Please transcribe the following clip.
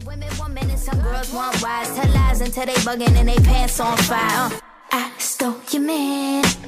Women want men and some girls want wise. Tell lies until they bugging and they pants on fire. I stole your man.